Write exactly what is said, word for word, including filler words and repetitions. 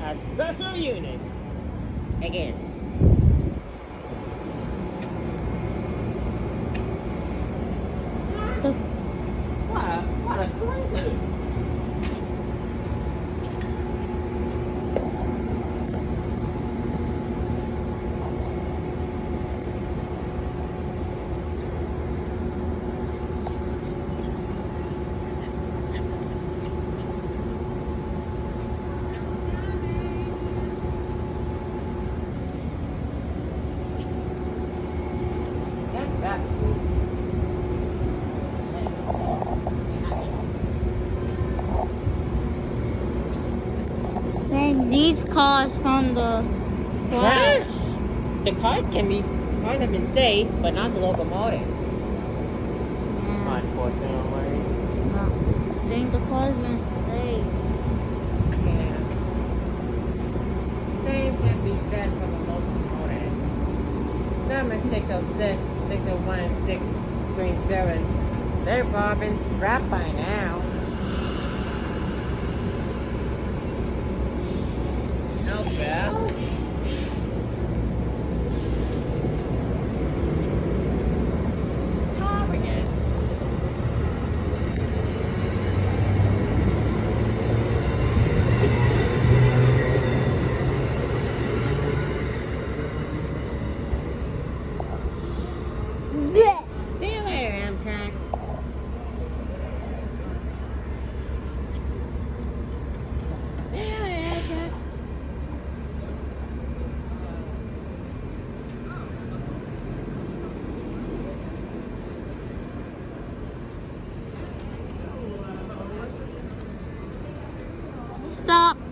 a special unit. Again. The What a, what a crazy. then these cars from the Trash. The cars can be, cars have been saved, but not the locomotive. Yeah. Unfortunately. No. I think the car's been saved. Yeah. Same can be said for the locomotives. Number six oh six, six oh one, and six three seven. They're bobbing strapped by now. No bell. Stop again. Yeah. See you later, Amtrak. See you later, Amtrak. Stop.